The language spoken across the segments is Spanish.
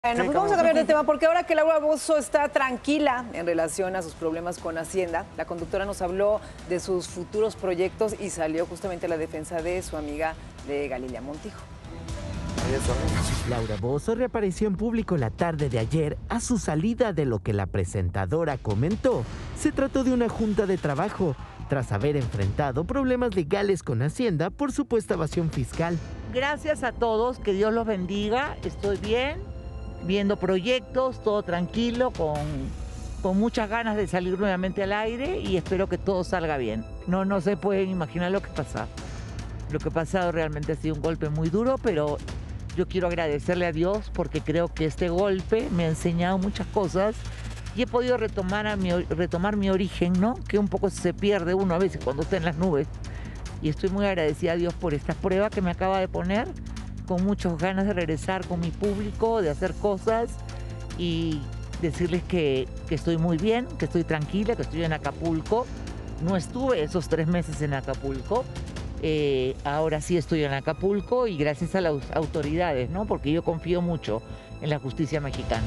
Bueno, pues vamos a cambiar de tema porque ahora que Laura Bozzo está tranquila en relación a sus problemas con Hacienda, la conductora nos habló de sus futuros proyectos y salió justamente a la defensa de su amiga de Galilea Montijo. Laura Bozzo reapareció en público la tarde de ayer a su salida de lo que la presentadora comentó. Se trató de una junta de trabajo, tras haber enfrentado problemas legales con Hacienda por supuesta evasión fiscal. Gracias a todos, que Dios los bendiga, estoy bien, viendo proyectos, todo tranquilo, con muchas ganas de salir nuevamente al aire y espero que todo salga bien. No se pueden imaginar lo que pasa. Lo que ha pasado realmente ha sido un golpe muy duro, pero yo quiero agradecerle a Dios porque creo que este golpe me ha enseñado muchas cosas y he podido retomar mi origen, ¿no? Que un poco se pierde uno a veces cuando está en las nubes. Y estoy muy agradecida a Dios por esta prueba que me acaba de poner, con muchas ganas de regresar con mi público, de hacer cosas y decirles que estoy muy bien, que estoy tranquila, que estoy en Acapulco. No estuve esos 3 meses en Acapulco. Ahora sí estoy en Acapulco y gracias a las autoridades, ¿no? Porque yo confío mucho en la justicia mexicana.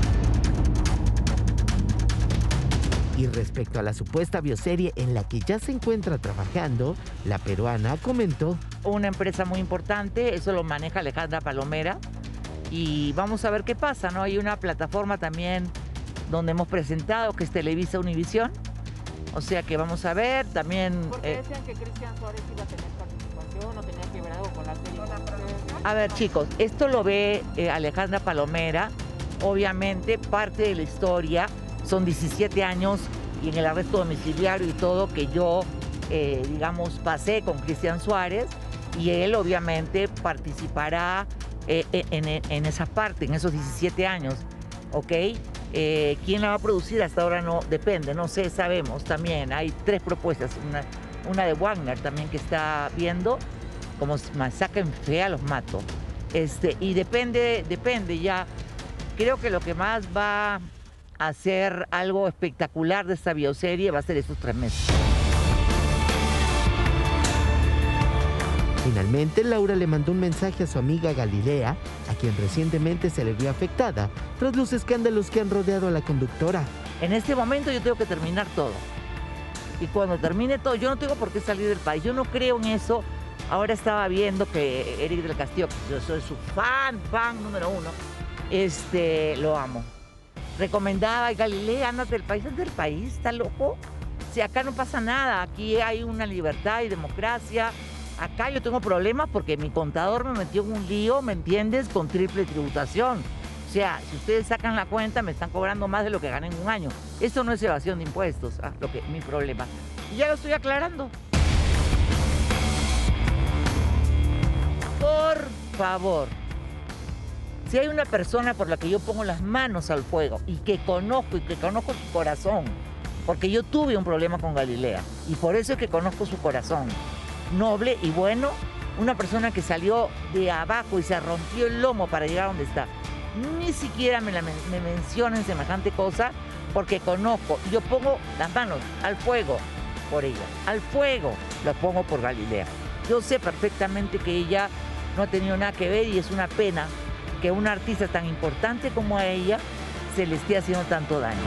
Y respecto a la supuesta bioserie en la que ya se encuentra trabajando, la peruana comentó: Una empresa muy importante, eso lo maneja Alejandra Palomera y vamos a ver qué pasa, ¿no? Hay una plataforma también donde hemos presentado que es Televisa Univisión. O sea que vamos a ver también... ¿Por qué decían que Cristian Suárez iba a tener participación o tenía que ver algo con la serie? A ver, chicos, esto lo ve Alejandra Palomera. Obviamente, parte de la historia son 17 años y en el arresto domiciliario y todo que yo, digamos, pasé con Cristian Suárez y él obviamente participará en esa parte, en esos 17 años, ¿ok? ¿Quién la va a producir? Hasta ahora no, depende, no sé, sabemos también. Hay 3 propuestas, una de Wagner también que está viendo, como me saquen fea, los mato. Y depende ya. Creo que lo que más va a hacer algo espectacular de esta bioserie va a ser estos 3 meses. Finalmente, Laura le mandó un mensaje a su amiga Galilea, a quien recientemente se le vio afectada tras los escándalos que han rodeado a la conductora. En este momento yo tengo que terminar todo. Y cuando termine todo, yo no tengo por qué salir del país. Yo no creo en eso. Ahora estaba viendo que Eric del Castillo, yo soy su fan número 1, lo amo. Recomendaba, Galilea, ándate del país, ¿está loco? Si acá no pasa nada, aquí hay una libertad y democracia. Acá yo tengo problemas porque mi contador me metió en un lío, ¿me entiendes? Con triple tributación. O sea, si ustedes sacan la cuenta, me están cobrando más de lo que gané en un año. Eso no es evasión de impuestos, mi problema. Y ya lo estoy aclarando. Por favor, si hay una persona por la que yo pongo las manos al fuego y que conozco su corazón, porque yo tuve un problema con Galilea y por eso es que conozco su corazón noble y bueno, una persona que salió de abajo y se rompió el lomo para llegar a donde está. Ni siquiera me mencionen semejante cosa porque conozco, yo pongo las manos al fuego por ella, al fuego las pongo por Galilea. Yo sé perfectamente que ella no ha tenido nada que ver y es una pena que una artista tan importante como a ella se le esté haciendo tanto daño.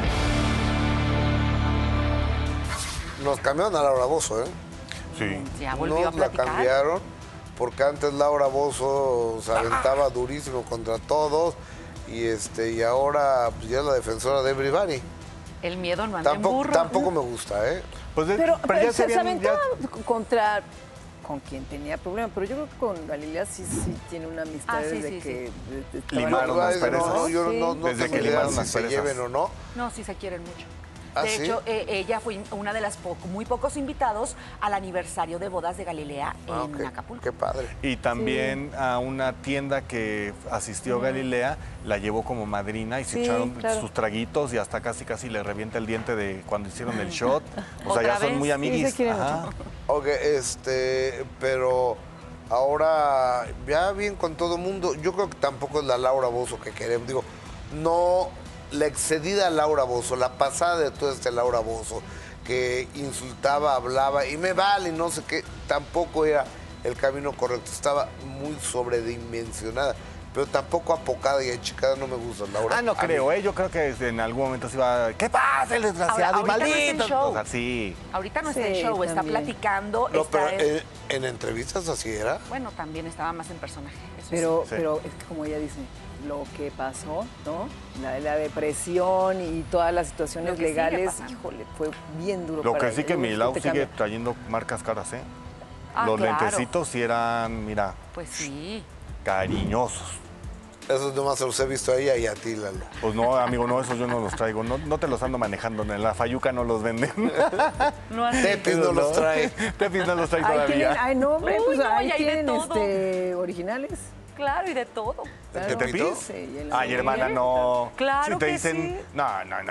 Nos cambiaron a Laura Bozzo, ¿eh? Sí. Ya volvió a Nos la platicar. cambiaron porque antes Laura Bozzo se aventaba durísimo contra todos y ahora pues, ya es la defensora de everybody. El miedo no anda en burro. Tampoco me gusta, ¿eh? Pues Pero ya se habían- aventaba contra con quien tenía problemas, pero yo creo que con Galilea sí tiene una amistad Ah, sí, desde sí, que Limaron las perezas. No, yo Sí. no Desde tengo que idea limaron si las se perezas. lleven o no. No, sí se quieren mucho. ¿Ah, De sí? hecho, ella fue una de las muy pocos invitados al aniversario de bodas de Galilea en Ok, Acapulco. qué padre. Y también a una tienda que asistió Galilea, la llevó como madrina y se Sí, echaron claro. sus traguitos y hasta casi le revienta el diente de cuando hicieron el shot. O sea, ¿Otra ya son vez? muy Sí, amiguis. se quieren Ajá. Ok, pero ahora ya bien con todo el mundo. Yo creo que tampoco es la Laura Bozzo que queremos. Digo, no, la excedida Laura Bozzo, la pasada de todo Laura Bozzo, que insultaba, hablaba y me vale y no sé qué, tampoco era el camino correcto. Estaba muy sobredimensionada. pero tampoco apocada y achicada no me gusta, Laura. Ah, no A creo, mí. yo creo que en algún momento se iba. ¿Qué pasa, el desgraciado? Ahora, Y ahorita no es el maldito. show. O sea, sí. Ahorita no está Sí, en show, está también. platicando. No, está pero en entrevistas así era. Bueno, también estaba más en personaje. Eso Pero, Sí. pero es que como ella dice, lo que pasó, ¿no? La depresión y todas las situaciones Lo que sigue legales, pasando. híjole, fue bien duro Lo para que sí ella. que Yo mi Lau te sigue cambia. trayendo marcas caras, ¿eh? Ah, Los claro. lentecitos sí eran, mira, Pues sí. cariñosos. Esos nomás se los he visto a ella y a ti, Lalo. Pues no, amigo, no, esos yo no los traigo. No te los ando manejando. En la Fayuca no los venden. No así. Tepis no los trae. Tepis no los trae Ahí tienen, todavía. ay, no, hombre, Uy, pues no, ahí y hay de tienen todo. originales. Claro, y de todo. ¿De ¿Tepis? Tepito? Sí, y el- Ay, hermana, no. Claro Si te que dicen, sí. no.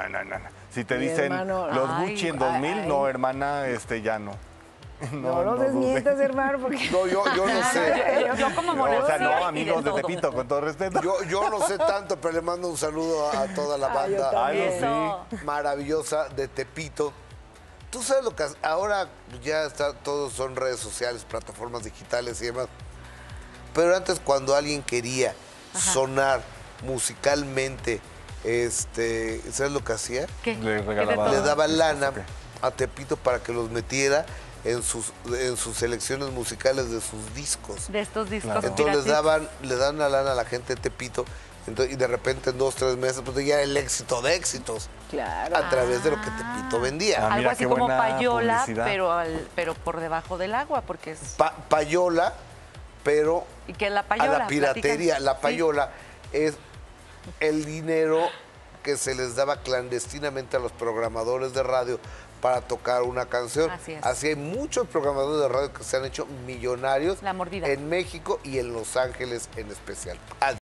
Si te Mi dicen hermano, los ay, Gucci en 2000, ay. no, hermana, ya no. No lo dude. desmientas, hermano, porque... No, yo no sé. Yo como No, o sea, monarquía no, y amigos de todo. Tepito, con todo respeto. Yo no sé tanto, pero le mando un saludo a toda la Ay, yo banda también. Eso. maravillosa de Tepito. Tú sabes lo que ahora ya está, todos son redes sociales, plataformas digitales y demás. Pero antes, cuando alguien quería sonar musicalmente, ¿sabes lo que hacía? ¿Qué? Le ¿Qué regalaba- de Le todo? daba lana Ok. a Tepito para que los metiera en sus selecciones musicales de sus discos. De estos discos Claro. Entonces piratitos. le dan la lana a la gente de Tepito y de repente en 2, 3 meses pues ya el éxito de éxitos Claro. a través de lo que Tepito vendía. Ah, Algo mira, así qué como buena payola, publicidad. pero por debajo del agua, porque es... Payola, pero ¿Y qué es la a payola? la piratería. Platícanos. La Sí. payola es el dinero que se les daba clandestinamente a los programadores de radio para tocar una canción. Así es. Así hay muchos programadores de radio que se han hecho millonarios La mordida. en México y en Los Ángeles en especial.